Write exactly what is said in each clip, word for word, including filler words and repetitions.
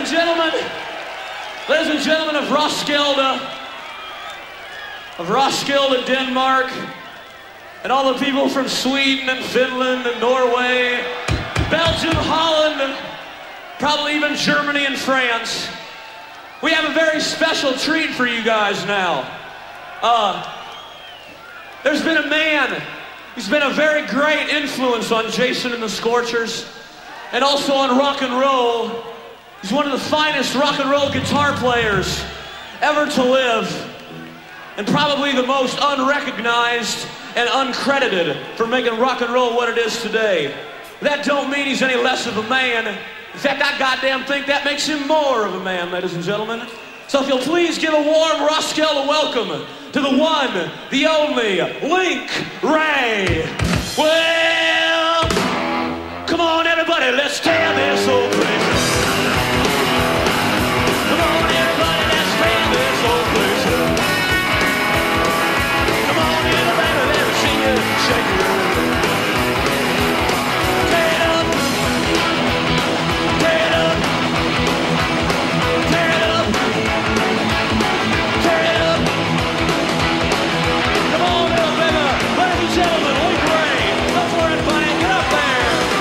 gentlemen, ladies and gentlemen of Roskilde, of Roskilde, Denmark, and all the people from Sweden and Finland and Norway, Belgium, Holland, probably even Germany and France. We have a very special treat for you guys now. Uh, there's been a man who's been a very great influence on Jason and the Scorchers, and also on rock and roll. He's one of the finest rock and roll guitar players ever to live, and probably the most unrecognized and uncredited for making rock and roll what it is today. That don't mean he's any less of a man. In fact, I goddamn think that makes him more of a man, ladies and gentlemen. So if you'll please give a warm Roskilde welcome to the one, the only, Link Wray. Well, come on everybody, let's tear this old place. Come on everybody, let's tear this old place. Come on everybody, let me see you shake it. Tear it up. Tear it up. Tear it up. Tear it up. Come on up, baby. Ladies and gentlemen, Link Wray. Go for it, buddy. Get up there.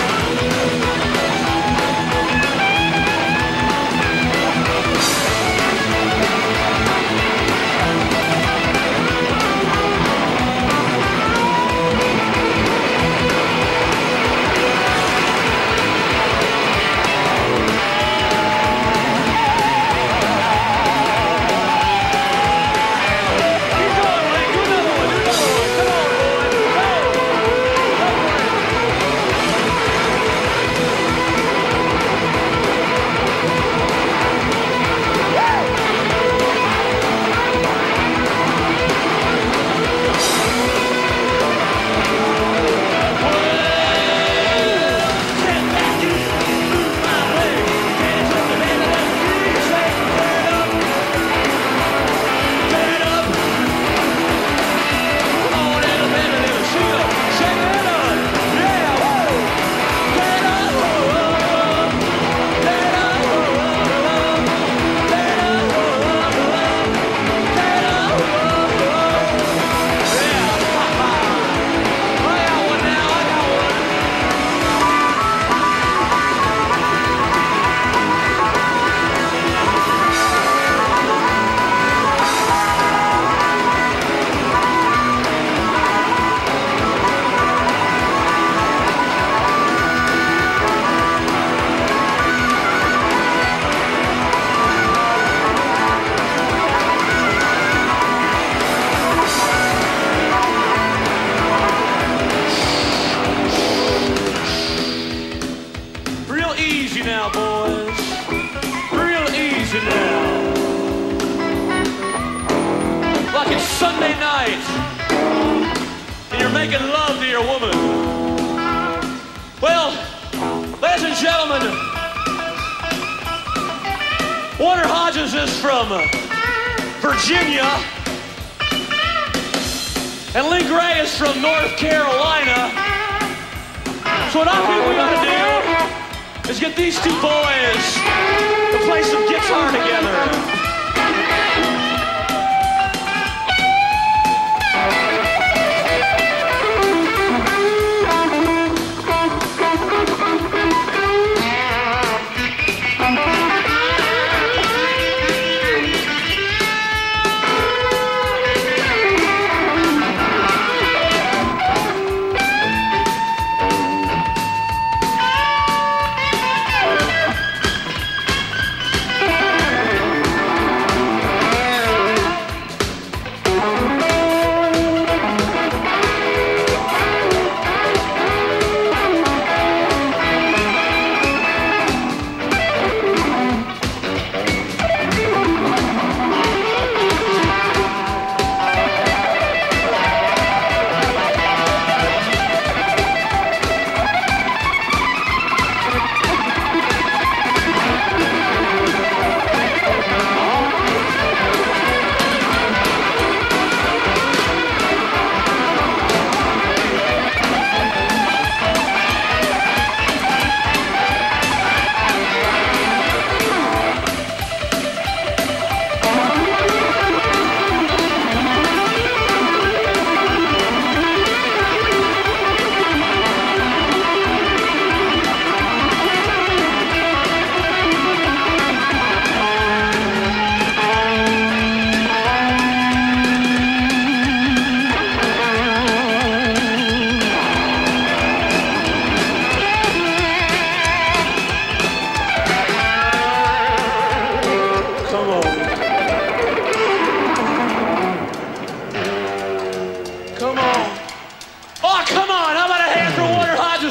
Sunday night, and you're making love to your woman. Well, ladies and gentlemen, Warner Hodges is from Virginia, and Link Wray is from North Carolina. So what I think we ought to do is get these two boys to play some guitar together.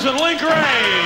and Link Ray.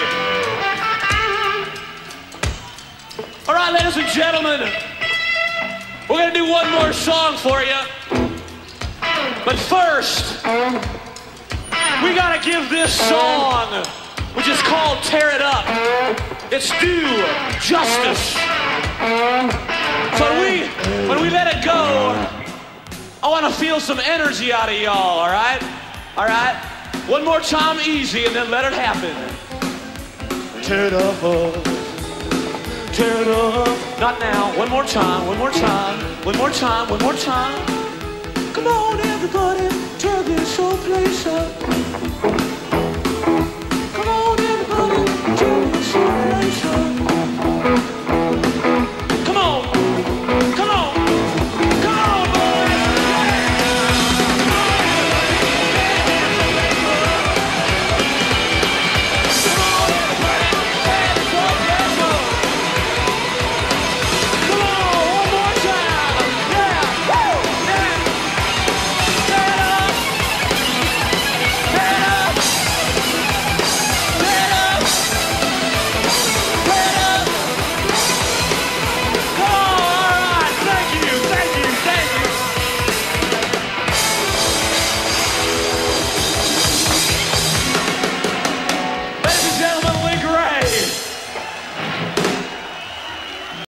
All right, ladies and gentlemen, we're gonna do one more song for you. But first, we gotta give this song, which is called Tear It Up, its due justice. So when we, when we let it go, I wanna feel some energy out of y'all, all right? All right? One more time, easy, and then let it happen. Tear it up, tear it up. Not now, one more time, one more time, one more time, one more time. Come on, everybody, tear this whole place up.